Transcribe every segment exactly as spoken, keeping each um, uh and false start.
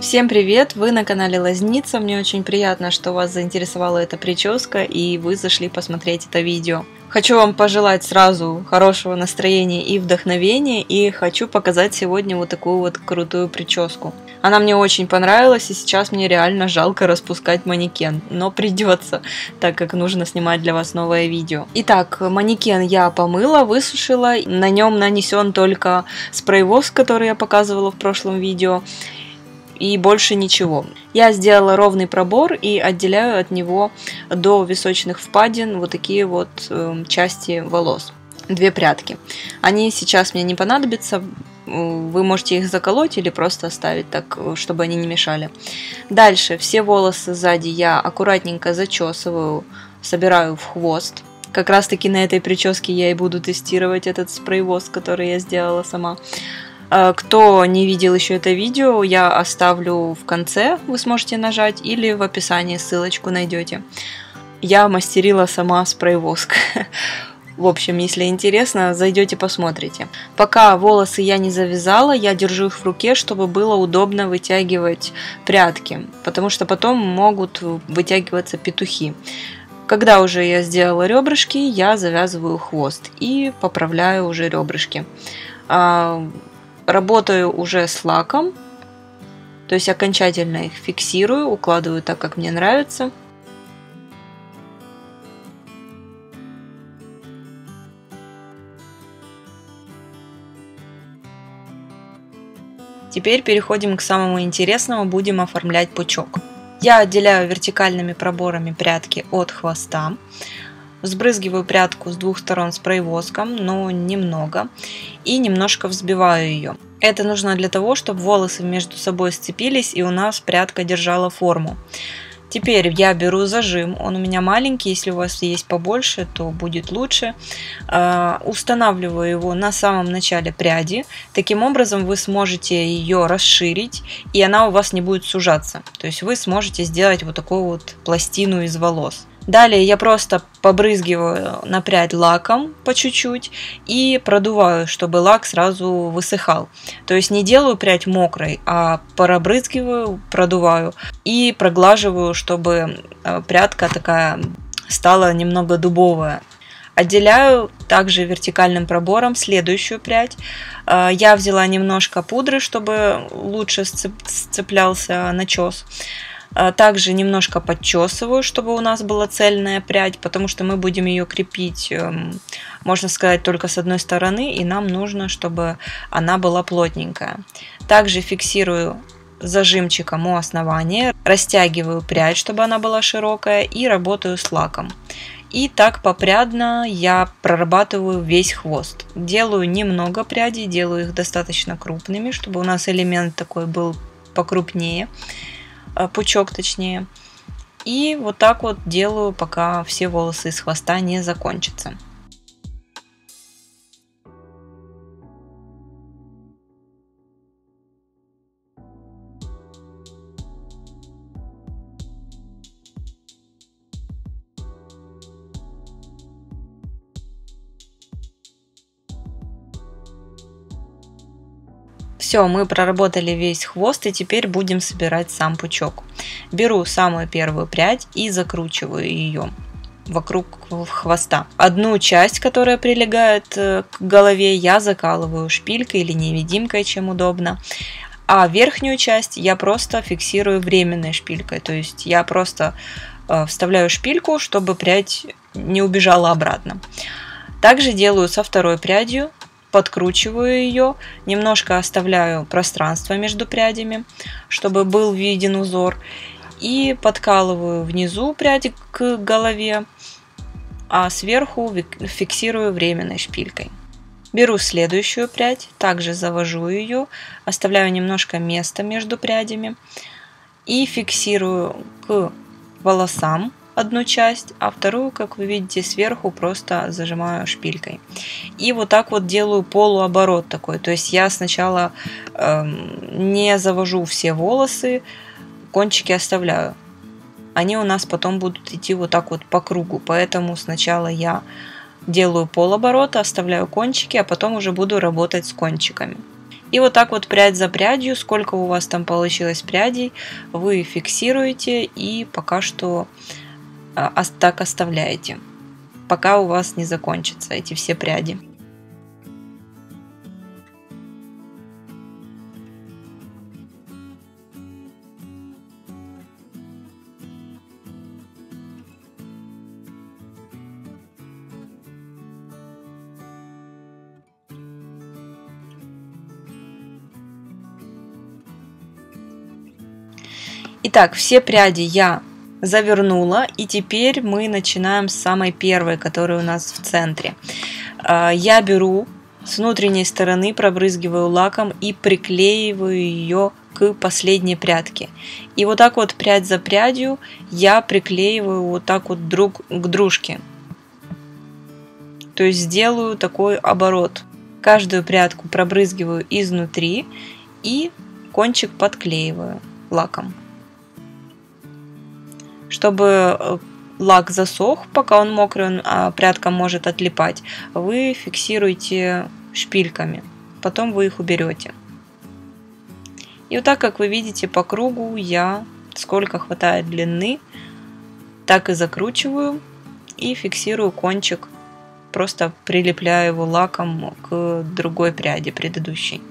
Всем привет! Вы на канале Лазница. Мне очень приятно, что вас заинтересовала эта прическа и вы зашли посмотреть это видео. Хочу вам пожелать сразу хорошего настроения и вдохновения, и хочу показать сегодня вот такую вот крутую прическу. Она мне очень понравилась, и сейчас мне реально жалко распускать манекен, но придется, так как нужно снимать для вас новое видео. Итак, манекен я помыла, высушила, на нем нанесен только спрей-воск, который я показывала в прошлом видео. И больше ничего. Я сделала ровный пробор и отделяю от него до височных впадин вот такие вот э, части волос. Две прядки. Они сейчас мне не понадобятся. Вы можете их заколоть или просто оставить так, чтобы они не мешали. Дальше все волосы сзади я аккуратненько зачесываю, собираю в хвост. Как раз таки на этой прическе я и буду тестировать этот спрей-воск, который я сделала сама. Кто не видел еще это видео, я оставлю в конце, вы сможете нажать, или в описании ссылочку найдете. Я мастерила сама спрей-воск. В общем, если интересно, зайдете посмотрите. Пока волосы я не завязала, я держу их в руке, чтобы было удобно вытягивать прядки, потому что потом могут вытягиваться петухи. Когда уже я сделала ребрышки, я завязываю хвост и поправляю уже ребрышки. Работаю уже с лаком, то есть окончательно их фиксирую, укладываю так, как мне нравится. Теперь переходим к самому интересному, будем оформлять пучок. Я отделяю вертикальными проборами прядки от хвоста. Взбрызгиваю прядку с двух сторон спрей-воском, но немного, и немножко взбиваю ее. Это нужно для того, чтобы волосы между собой сцепились и у нас прядка держала форму. Теперь я беру зажим, он у меня маленький, если у вас есть побольше, то будет лучше. Устанавливаю его на самом начале пряди, таким образом вы сможете ее расширить, и она у вас не будет сужаться. То есть вы сможете сделать вот такую вот пластину из волос. Далее я просто побрызгиваю на прядь лаком по чуть-чуть и продуваю, чтобы лак сразу высыхал. То есть не делаю прядь мокрой, а пробрызгиваю, продуваю и проглаживаю, чтобы прядка такая стала немного дубовая. Отделяю также вертикальным пробором следующую прядь. Я взяла немножко пудры, чтобы лучше сцеплялся начес. Также немножко подчесываю, чтобы у нас была цельная прядь, потому что мы будем ее крепить, можно сказать, только с одной стороны, и нам нужно, чтобы она была плотненькая. Также фиксирую зажимчиком у основания, растягиваю прядь, чтобы она была широкая, и работаю с лаком. И так попрядно я прорабатываю весь хвост. Делаю немного прядей, делаю их достаточно крупными, чтобы у нас элемент такой был покрупнее. Пучок точнее. И вот так вот делаю, пока все волосы из хвоста не закончатся. Все, мы проработали весь хвост, и теперь будем собирать сам пучок. Беру самую первую прядь и закручиваю ее вокруг хвоста. Одну часть, которая прилегает к голове, я закалываю шпилькой или невидимкой, чем удобно. А верхнюю часть я просто фиксирую временной шпилькой. То есть я просто вставляю шпильку, чтобы прядь не убежала обратно. Также делаю со второй прядью. Подкручиваю ее, немножко оставляю пространство между прядями, чтобы был виден узор, и подкалываю внизу пряди к голове, а сверху фиксирую временной шпилькой. Беру следующую прядь, также завожу ее, оставляю немножко места между прядями и фиксирую к волосам одну часть, а вторую, как вы видите, сверху просто зажимаю шпилькой. И вот так вот делаю полуоборот такой. То есть я сначала э, не завожу все волосы, кончики оставляю. Они у нас потом будут идти вот так вот по кругу. Поэтому сначала я делаю полоборота, оставляю кончики, а потом уже буду работать с кончиками. И вот так вот прядь за прядью, сколько у вас там получилось прядей, вы фиксируете и пока что так оставляете, пока у вас не закончатся эти все пряди. Итак, все пряди я завернула, и теперь мы начинаем с самой первой, которая у нас в центре. Я беру с внутренней стороны, пробрызгиваю лаком и приклеиваю ее к последней прядке. И вот так вот прядь за прядью я приклеиваю вот так вот друг к дружке. То есть сделаю такой оборот. Каждую прядку пробрызгиваю изнутри и кончик подклеиваю лаком. Чтобы лак засох, пока он мокрый, а прядка может отлипать, вы фиксируете шпильками, потом вы их уберете. И вот так, как вы видите, по кругу я, сколько хватает длины, так и закручиваю и фиксирую кончик, просто прилепляю его лаком к другой пряди предыдущей.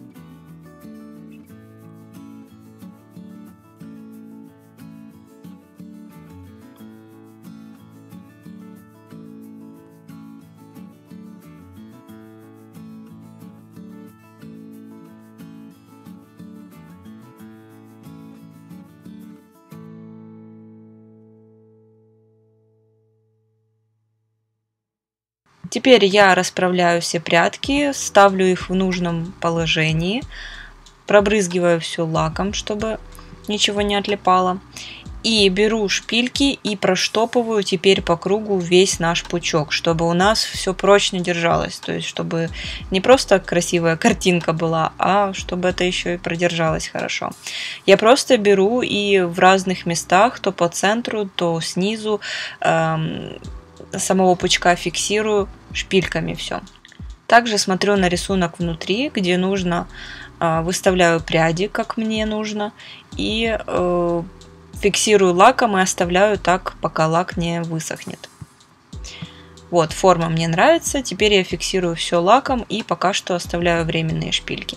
Теперь я расправляю все прядки, ставлю их в нужном положении, пробрызгиваю все лаком, чтобы ничего не отлипало. И беру шпильки и проштопываю теперь по кругу весь наш пучок, чтобы у нас все прочно держалось. То есть, чтобы не просто красивая картинка была, а чтобы это еще и продержалось хорошо. Я просто беру и в разных местах, то по центру, то снизу, эм, самого пучка фиксирую шпильками все. Также смотрю на рисунок внутри, где нужно, выставляю пряди, как мне нужно, и фиксирую лаком и оставляю так, пока лак не высохнет. Вот, форма мне нравится, теперь я фиксирую все лаком и пока что оставляю временные шпильки.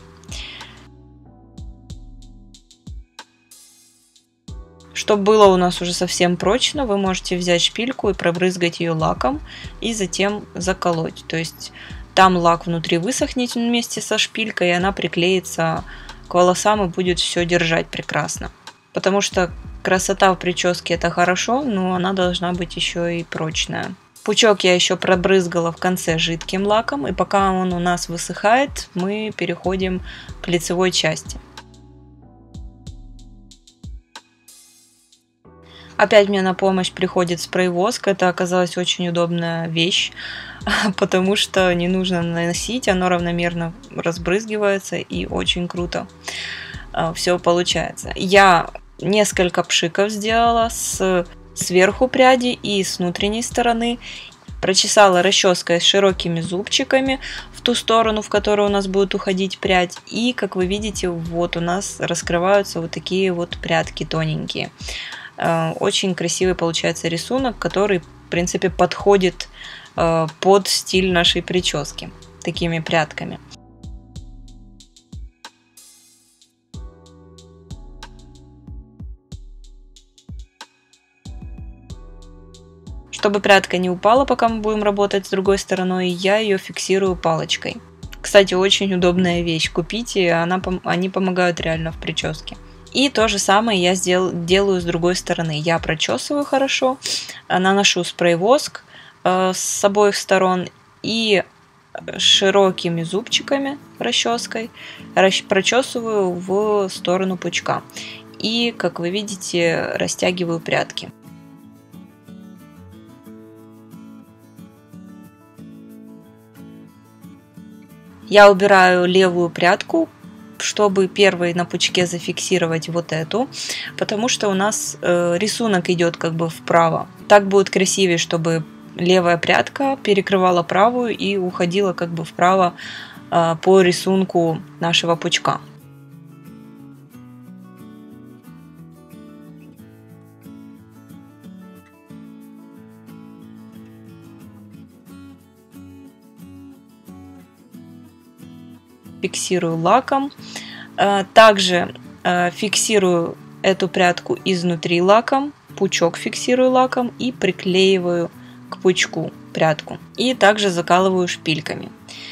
Чтобы было у нас уже совсем прочно, вы можете взять шпильку и пробрызгать ее лаком и затем заколоть. То есть там лак внутри высохнет вместе со шпилькой, и она приклеится к волосам и будет все держать прекрасно. Потому что красота в прическе это хорошо, но она должна быть еще и прочная. Пучок я еще пробрызгала в конце жидким лаком, и пока он у нас высыхает, мы переходим к лицевой части. Опять мне на помощь приходит спрей-воск. Это оказалась очень удобная вещь, потому что не нужно наносить, оно равномерно разбрызгивается и очень круто все получается. Я несколько пшиков сделала с сверху пряди и с внутренней стороны. Прочесала расческой с широкими зубчиками в ту сторону, в которую у нас будет уходить прядь. И, как вы видите, вот у нас раскрываются вот такие вот прядки тоненькие. Очень красивый получается рисунок, который, в принципе, подходит под стиль нашей прически такими прядками. Чтобы прядка не упала, пока мы будем работать с другой стороной, я ее фиксирую палочкой. Кстати, очень удобная вещь. Купите, она, они помогают реально в прическе. И то же самое я сдел, делаю с другой стороны. Я прочесываю хорошо, наношу спрей-воск э, с обоих сторон и широкими зубчиками, расческой, прочесываю в сторону пучка. И, как вы видите, растягиваю прядки. Я убираю левую прядку, чтобы первой на пучке зафиксировать вот эту, потому что у нас э, рисунок идет как бы вправо. Так будет красивее, чтобы левая прядка перекрывала правую и уходила как бы вправо по рисунку нашего пучка. Фиксирую лаком. Также фиксирую эту прядку изнутри лаком, пучок фиксирую лаком и приклеиваю к пучку прядку. И также закалываю шпильками.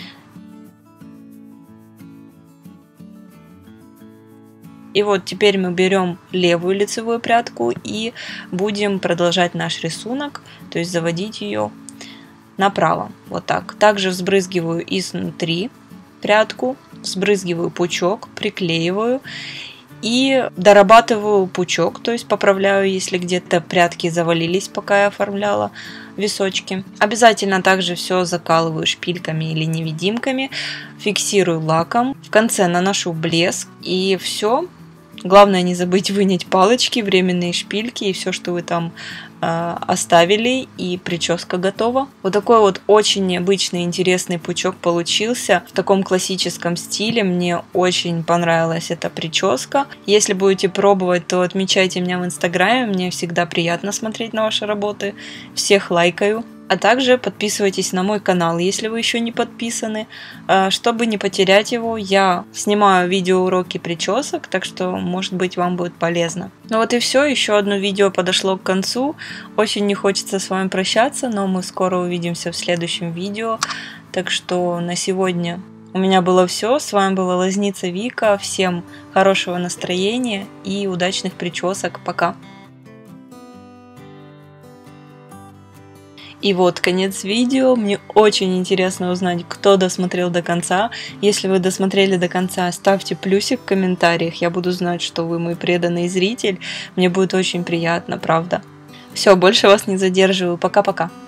И вот теперь мы берем левую лицевую прядку и будем продолжать наш рисунок, то есть заводить ее направо. Вот так. Также взбрызгиваю изнутри прядку, взбрызгиваю пучок, приклеиваю и дорабатываю пучок, то есть поправляю, если где-то прядки завалились, пока я оформляла височки. Обязательно также все закалываю шпильками или невидимками, фиксирую лаком, в конце наношу блеск и все. Главное не забыть вынять палочки, временные шпильки и все, что вы там э, оставили, и прическа готова. Вот такой вот очень необычный, интересный пучок получился в таком классическом стиле. Мне очень понравилась эта прическа. Если будете пробовать, то отмечайте меня в инстаграме, мне всегда приятно смотреть на ваши работы. Всех лайкаю. А также подписывайтесь на мой канал, если вы еще не подписаны. Чтобы не потерять его, я снимаю видеоуроки причесок, так что, может быть, вам будет полезно. Ну вот и все, еще одно видео подошло к концу. Очень не хочется с вами прощаться, но мы скоро увидимся в следующем видео. Так что на сегодня у меня было все. С вами была Лозница Вика. Всем хорошего настроения и удачных причесок. Пока! И вот конец видео. Мне очень интересно узнать, кто досмотрел до конца. Если вы досмотрели до конца, ставьте плюсик в комментариях. Я буду знать, что вы мой преданный зритель. Мне будет очень приятно, правда. Все, больше вас не задерживаю. Пока-пока.